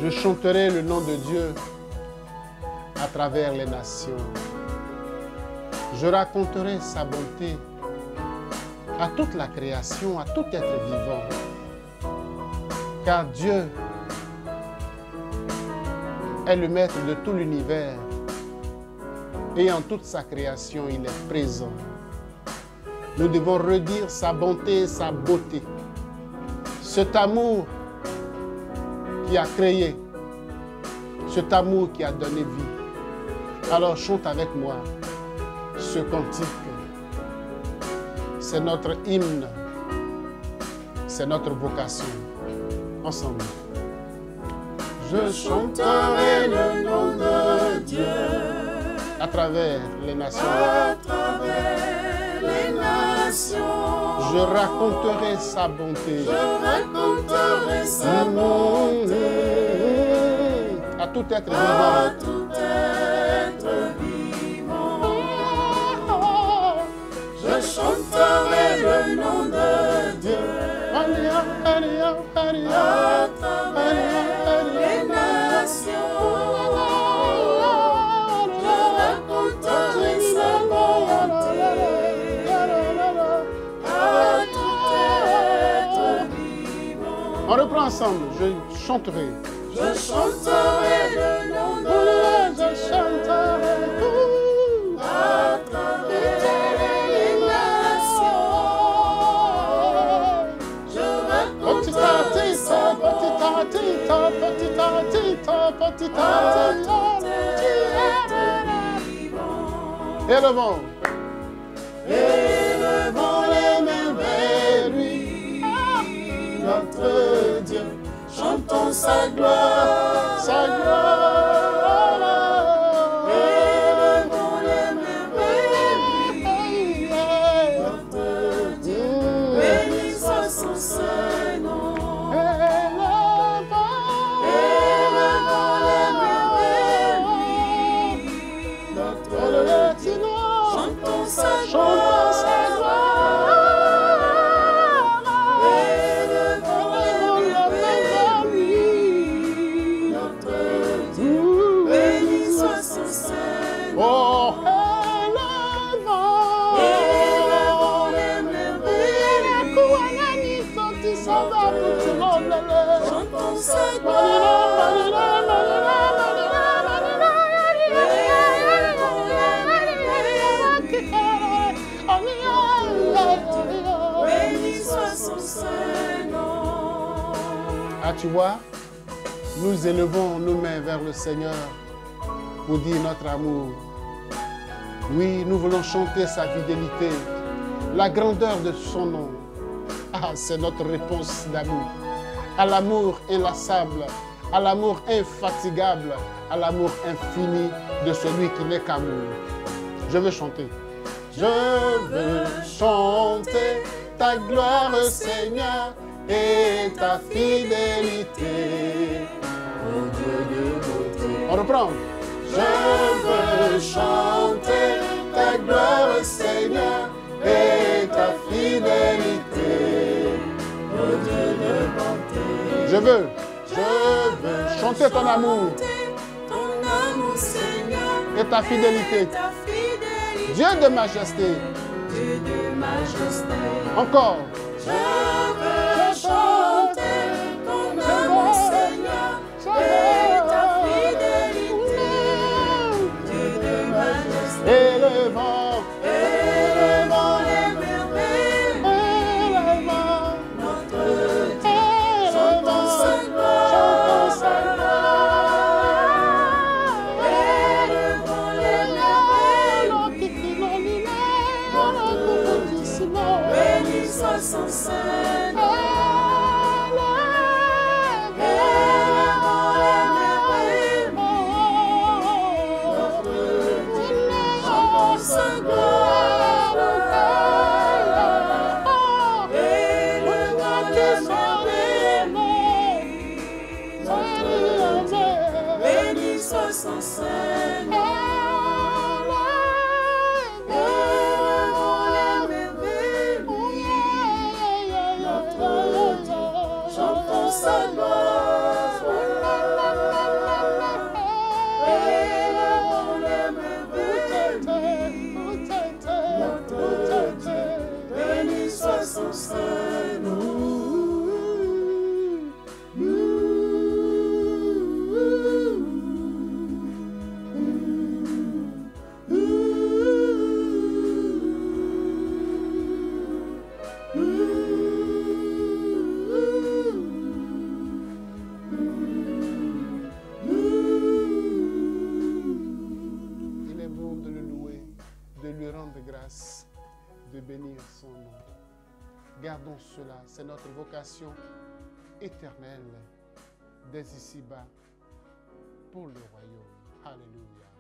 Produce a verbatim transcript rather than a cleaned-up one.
Je chanterai le nom de Dieu à travers les nations. Je raconterai sa bonté à toute la création, à tout être vivant. Car Dieu est le maître de tout l'univers et en toute sa création, il est présent. Nous devons redire sa bonté et sa beauté. Cet amour qui a créé, cet amour qui a donné vie. Alors chante avec moi ce cantique. C'est notre hymne, c'est notre vocation. Ensemble. Je chanterai le nom de Dieu à travers les nations. À travers les nations. Je raconterai sa bonté. Je raconterai sa bonté. À tout être vivant. À tout être vivant. Je chanterai le nom de Dieu. À travers les nations. Je raconterai sa bonté. À tout être vivant. On reprend ensemble. Je chanterai. Je chanterai le nom de Dieu. Je chanterai. À travers les nations. Je raconterai sa bonté. Petit à petit, petit à petit, À petit tout être vivant. Élevons. Élevons les mains vers lui, notre Dieu. Chantons sa gloire, Sa gloire. élevons les mains vers lui, notre Dieu. Béni soit son saint nom. Élevons les mains vers lui, notre Dieu. Chantons sa gloire, sa gloire. Élevons les mains vers lui, notre Dieu. Béni soit son saint nom. Oh, Élevons les mains vers lui, chantons sa gloire. Béni soit son saint nom. Ah, tu vois, nous élevons nos mains vers le Seigneur pour dire notre amour. Oui, nous voulons chanter sa fidélité, la grandeur de son nom. Ah, c'est notre réponse d'amour. À l'amour inlassable, à l'amour infatigable, à l'amour infini de celui qui n'est qu'amour. Je veux chanter. Je veux chanter ta gloire, Seigneur, et ta fidélité. Ô Dieu de beauté. On reprend. Je veux chanter ta gloire, Seigneur, et ta fidélité. Ô Dieu de bonté. Je veux, je veux chanter ton amour Ton amour, Seigneur, et ta fidélité. ta fidélité. Dieu de majesté. Dieu de majesté. Encore. Je veux chanter ton amour, Seigneur, et ta fidélité. Dieu de majesté. Élevons, Élevons les merveilles, élevons, notre Dieu. Chantons sa élevons, gloire, chantons sa élevons les merveilles, béni soit son saint nom. Élevons les merveilles, notre Dieu. Chantons sa gloire. Élevons les merveilles, notre Dieu. Béni soit son saint nom. Élevons les merveilles, notre Dieu. Chantons sa gloire. de bénir son nom. Gardons cela, c'est notre vocation éternelle dès ici-bas pour le royaume. Alléluia.